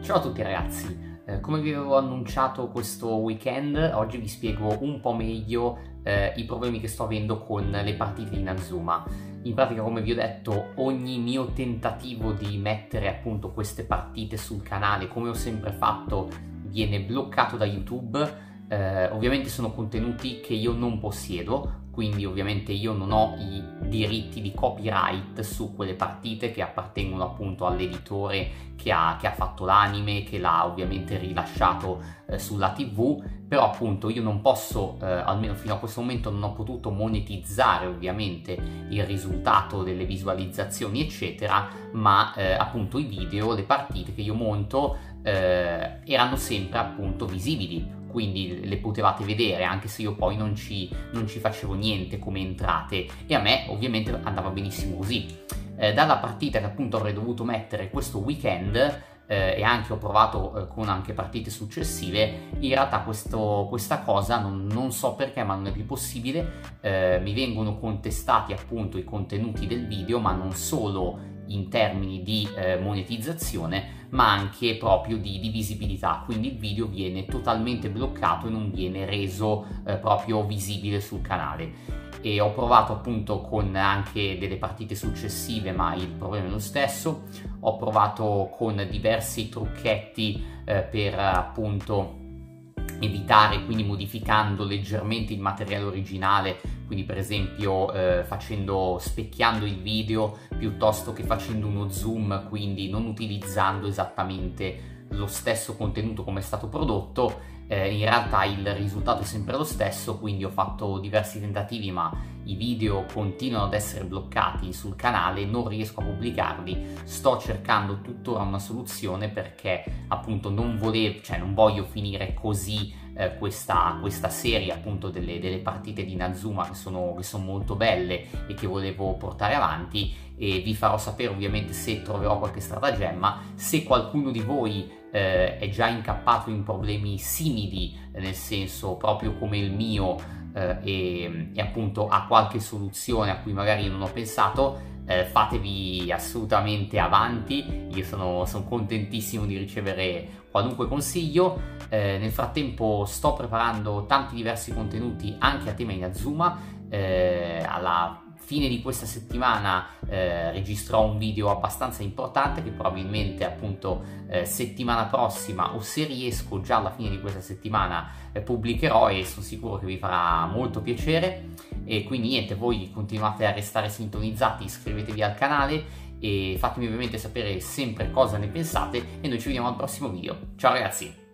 Ciao a tutti ragazzi, come vi avevo annunciato questo weekend, oggi vi spiego un po' meglio i problemi che sto avendo con le partite in Inazuma. In pratica, come vi ho detto, ogni mio tentativo di mettere appunto queste partite sul canale, come ho sempre fatto, viene bloccato da YouTube. Ovviamente sono contenuti che io non possiedo, quindi ovviamente io non ho i diritti di copyright su quelle partite che appartengono appunto all'editore che ha fatto l'anime, che l'ha ovviamente rilasciato sulla TV, però appunto io non posso, almeno fino a questo momento non ho potuto monetizzare ovviamente il risultato delle visualizzazioni eccetera, ma appunto i video, le partite che io monto erano sempre appunto visibili, quindi le potevate vedere anche se io poi non ci facevo niente come entrate, e a me ovviamente andava benissimo così. Dalla partita che appunto avrei dovuto mettere questo weekend e anche ho provato con anche partite successive, in realtà questa cosa non so perché, ma non è più possibile. Mi vengono contestati appunto i contenuti del video, ma non solo in termini di monetizzazione, ma anche proprio di visibilità, quindi il video viene totalmente bloccato e non viene reso proprio visibile sul canale. E ho provato appunto con anche delle partite successive, ma il problema è lo stesso. Ho provato con diversi trucchetti per appunto evitare, quindi modificando leggermente il materiale originale, quindi per esempio specchiando il video piuttosto che facendo uno zoom, quindi non utilizzando esattamente lo stesso contenuto come è stato prodotto. In realtà il risultato è sempre lo stesso, quindi ho fatto diversi tentativi ma i video continuano ad essere bloccati sul canale, non riesco a pubblicarli. Sto cercando tuttora una soluzione perché appunto non voglio finire così questa serie appunto delle partite di Inazuma che sono molto belle e che volevo portare avanti, e vi farò sapere ovviamente se troverò qualche stratagemma. Se qualcuno di voi è già incappato in problemi simili, nel senso proprio come il mio, e appunto ha qualche soluzione a cui magari non ho pensato, fatevi assolutamente avanti. Io sono contentissimo di ricevere qualunque consiglio. Nel frattempo sto preparando tanti diversi contenuti anche a tema Inazuma. Alla fine di questa settimana registrerò un video abbastanza importante che probabilmente appunto settimana prossima, o se riesco già alla fine di questa settimana, pubblicherò, e sono sicuro che vi farà molto piacere. E quindi niente, voi continuate a restare sintonizzati, iscrivetevi al canale e fatemi ovviamente sapere sempre cosa ne pensate, e noi ci vediamo al prossimo video. Ciao ragazzi!